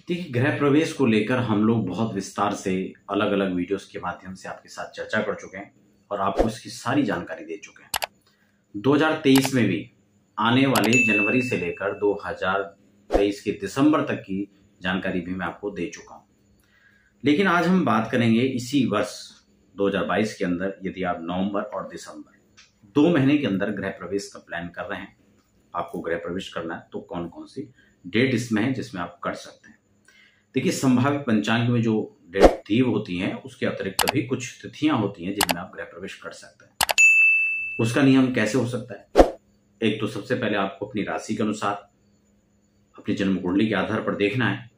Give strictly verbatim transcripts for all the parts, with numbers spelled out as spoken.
देखिए, गृह प्रवेश को लेकर हम लोग बहुत विस्तार से अलग अलग वीडियोस के माध्यम से आपके साथ चर्चा कर चुके हैं और आपको इसकी सारी जानकारी दे चुके हैं। दो हज़ार तेईस में भी आने वाले जनवरी से लेकर दो हज़ार तेईस के दिसंबर तक की जानकारी भी मैं आपको दे चुका हूं। लेकिन आज हम बात करेंगे इसी वर्ष दो हज़ार बाईस के अंदर, यदि आप नवंबर और दिसंबर दो महीने के अंदर गृह प्रवेश का प्लान कर रहे हैं, आपको गृह प्रवेश करना है, तो कौन कौन सी डेट इसमें है जिसमें आप कर सकते हैं। देखिए, संभावित पंचांग में जो डेट दी होती हैं उसके अतिरिक्त भी कुछ तिथियां होती हैं जिनमें आप गृह प्रवेश कर सकते हैं। उसका नियम कैसे हो सकता है? एक तो सबसे पहले आपको अपनी राशि के अनुसार अपनी जन्म कुंडली के आधार पर देखना है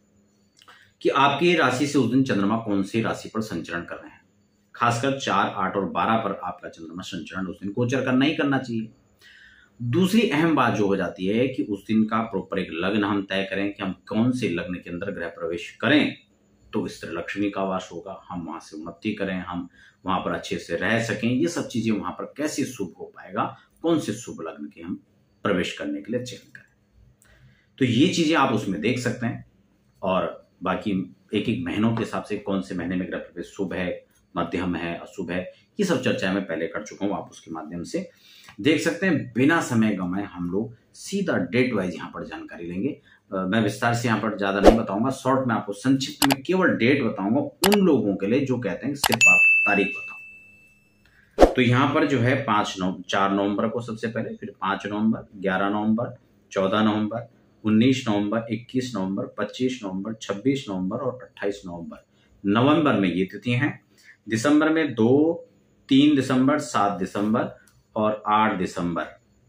कि आपकी राशि से उस दिन चंद्रमा कौन सी राशि पर संचरण कर रहे हैं। खासकर चार, आठ और बारह पर आपका चंद्रमा संचरण उस दिन गोचर करना ही करना चाहिए। दूसरी अहम बात जो हो जाती है कि उस दिन का प्रॉपर एक लग्न हम तय करें कि हम कौन से लग्न के अंदर गृह प्रवेश करें तो स्त्री लक्ष्मी का वास होगा, हम वहां से उन्नति करें, हम वहां पर अच्छे से रह सकें। ये सब चीजें वहां पर कैसे शुभ हो पाएगा, कौन से शुभ लग्न के हम प्रवेश करने के लिए चयन करें, तो ये चीजें आप उसमें देख सकते हैं। और बाकी एक एक महीनों के हिसाब से कौन से महीने में गृह प्रवेश शुभ है, मध्यम है, अशुभ है, ये सब चर्चा मैं पहले कर चुका हूं, आप उसके माध्यम से देख सकते हैं। बिना समय गंवाए हम लोग सीधा डेट वाइज यहाँ पर जानकारी लेंगे। आ, मैं विस्तार से यहाँ पर ज्यादा नहीं बताऊंगा, शॉर्ट में आपको संक्षिप्त में केवल डेट बताऊंगा उन लोगों के लिए जो कहते हैं सिर्फ आप तारीख बताओ। तो यहाँ पर जो है पांच नौ चार नवंबर को सबसे पहले, फिर पांच नवंबर, ग्यारह नवंबर, चौदह नवंबर, उन्नीस नवंबर, इक्कीस नवंबर, पच्चीस नवंबर, छब्बीस नवंबर और अट्ठाईस नवंबर। नवंबर में ये तिथि हैं। दिसंबर में दो, तीन दिसंबर, सात दिसंबर और आठ दिसंबर।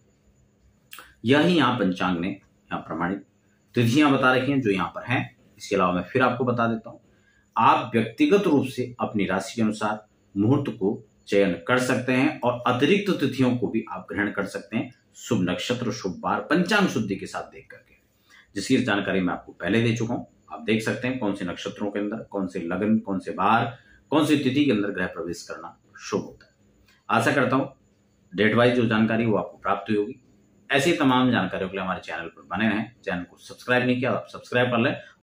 यही यहाँ पंचांग ने यहाँ प्रमाणित तिथियां बता रखी हैं जो यहाँ पर हैं। इसके अलावा मैं फिर आपको बता देता हूं, आप व्यक्तिगत रूप से अपनी राशि के अनुसार मुहूर्त को चयन कर सकते हैं और अतिरिक्त तिथियों को भी आप ग्रहण कर सकते हैं शुभ नक्षत्र, शुभ बार पंचांग शुद्धि के साथ देख करके, जिसकी जानकारी मैं आपको पहले दे चुका हूं। आप देख सकते हैं कौन से नक्षत्रों के अंदर, कौन से लग्न, कौन से बार, कौन सी तिथि के अंदर गृह प्रवेश करना शुभ होता है। आशा करता हूं डेट वाइज जो जानकारी वो आपको प्राप्त हुई होगी। ऐसी तमाम जानकारियों के लिए हमारे चैनल पर बने रहें। चैनल को सब्सक्राइब नहीं किया, आप सब्सक्राइब कर लें